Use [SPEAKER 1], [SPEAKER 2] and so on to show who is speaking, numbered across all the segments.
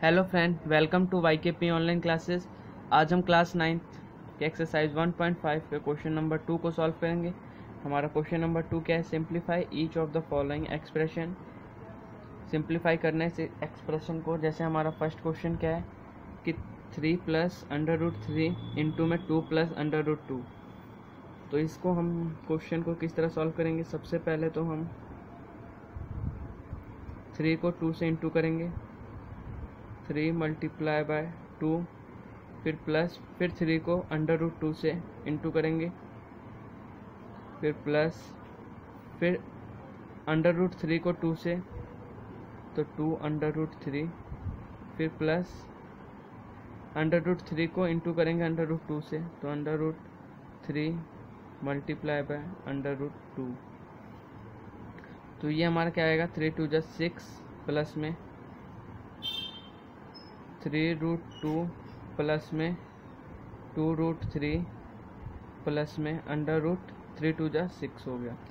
[SPEAKER 1] Hello friend, welcome to YKP online classes. आज हम class 9th के एक्सरसाइज 1.5 के क्वेश्चन नंबर 2 को सॉल्व करेंगे। हमारा क्वेश्चन नंबर 2 क्या है? Simplify each of the following expression. Simplify करने से एक्सप्रेशन को, जैसे हमारा फर्स्ट क्वेश्चन क्या है कि 3 प्लस अंडर रूट 3 इंटू में 2 प्लस अंडर रूट 2। तो इसको हम क्वेश्चन को किस तरह सॉल्व करेंगे? सबसे पहले तो हम 3 को 2 से इंटू करेंगे, 3 मल्टीप्लाई बाय 2, फिर प्लस, फिर 3 को अंडर रूट 2 से इंटू करेंगे, फिर प्लस, फिर अंडर रूट 3 को 2 से तो 2 अंडर रूट 3, फिर प्लस अंडर रूट 3 को इंटू करेंगे अंडर रूट 2 से तो under root 3 multiply by under root 2। तो ये हमारा क्या आएगा? 3 2 जा 6 प्लस में 3 रूट 2 प्लस में 2 रूट 3 प्लस में अंडर रूट 3 2 जा 6 हो गया।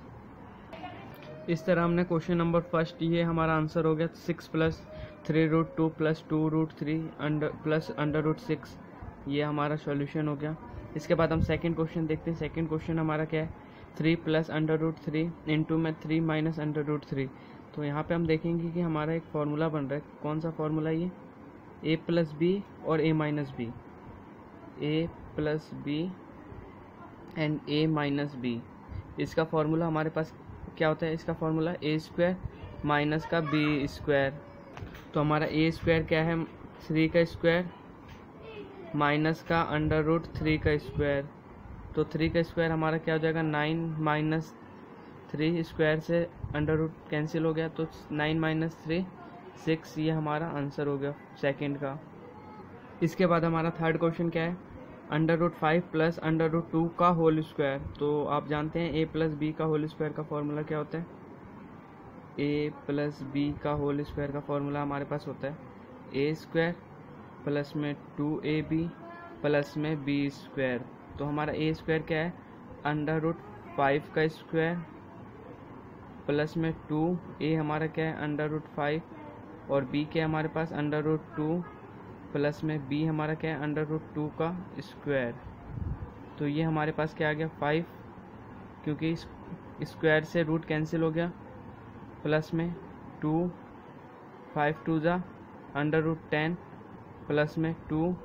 [SPEAKER 1] इस तरह हमने क्वेश्चन नंबर फर्स्ट, ये हमारा आंसर हो गया 6 plus 3 root 2 plus 2 root 3 plus under root 6, ये हमारा सॉल्यूशन हो गया। इसके बाद हम सेकंड क्वेश्चन देखते हैं। सेकंड क्वेश्चन हमारा क्या है? 3 प्लस अंडर रूट 3 इंटू में 3 माइनस अंडर रूट 3। तो यहाँ पे हम देखेंगे कि हमारा एक फार्मूला बन रहा है। कौन सा फार्मूला? ये a प्लस बी और a minus B, a plus B and a minus B. इसका फार्मूला हमारे पास क्या होता है? इसका फार्मूला a स्क्वायर माइनस का b स्क्वायर। तो हमारा a स्क्वायर क्या है? 3 का स्क्वायर माइनस का अंडर रूट 3 का स्क्वायर। तो 3 का स्क्वायर हमारा क्या हो जाएगा? 9 माइनस 3 स्क्वायर से अंडर रूट कैंसिल हो गया तो 9 माइनस 3 6, ये हमारा आंसर हो गया सेकंड का। इसके बाद हमारा थर्ड क्वेश्चन क्या है? Under root 5 plus under root 2 का होल स्क्वायर। तो आप जानते हैं a प्लस बी का होल स्क्वायर का फॉर्मूला क्या होता है? a प्लस बी का होल स्क्वायर का फॉर्मूला हमारे पास होता है a स्क्वायर प्लस में 2ab प्लस में b स्क्वायर। तो हमारा a स्क्वायर क्या है? अंडर रूट 5 का स्क्वायर प्लस में 2a हमारा क्या है? अंडर रूट 5, और b क्या है हमारे पास? अंडर रूट 2 प्लस में b हमारा क्या है? अंडर रूट 2 का स्क्वायर। तो ये हमारे पास क्या आ गया? 5, क्योंकि स्क्वायर से रूट कैंसिल हो गया, प्लस में 2, 5 2 जा अंडर रूट 10 प्लस में 2,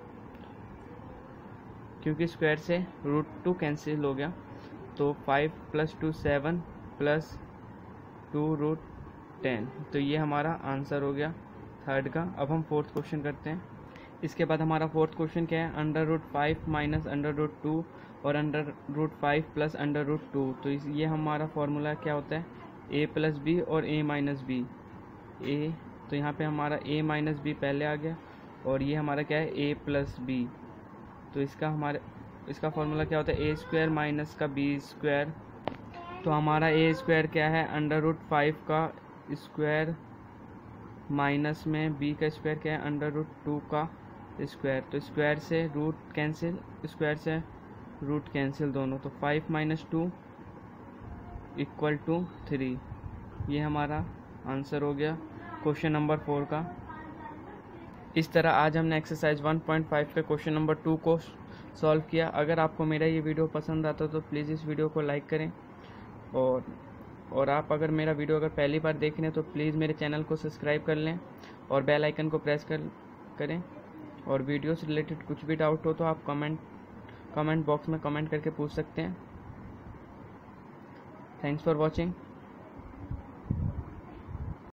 [SPEAKER 1] क्योंकि स्क्वायर से रूट 2 कैंसिल हो गया तो 5 प्लस 2 7 प्लस 2 रूट 10। तो ये हमारा आंसर हो गया थर्ड का। अब हम फोर्थ क्वेश्चन करते हैं। इसके बाद हमारा फोर्थ क्वेश्चन क्या है? Under root 5 minus under root 2 और under root 5 plus under root 2। तो ये हमारा फॉर्मूला क्या होता है? a प्लस बी और a माइनस बी। a, तो यहाँ पे हमारा a माइनस बी पहले आ गया, और ये हमारा क्या है? a plus B. तो इसका फॉर्मूला क्या होता है? a स्क्वायर माइनस का b स्क्वायर। तो हमारा a स्क्वायर क्या है? अंडर रूट 5 का स्क्वायर माइनस में b का स्क्वायर क्या है? अंडर रूट 2 का स्क्वायर। तो स्क्वायर से रूट कैंसिल, स्क्वायर से रूट कैंसिल दोनों, तो 5 माइनस 2 इक्वल टू 3। ये हमारा आंसर हो गया क्वेश्चन नंबर 4 का। इस तरह आज हमने एक्सरसाइज 1.5 के क्वेश्चन नंबर 2 को सॉल्व किया। अगर आपको मेरा ये वीडियो पसंद आता तो प्लीज़ इस वीडियो को लाइक करें, और आप अगर मेरा वीडियो अगर पहली बार देख रहे हैं तो प्लीज़ मेरे चैनल को सब्सक्राइब कर लें और बेल आइकन को प्रेस करें। और वीडियो से रिलेटेड कुछ भी डाउट हो तो आप कमेंट बॉक्स में कमेंट करके पूछ सकते हैं। Thanks for watching.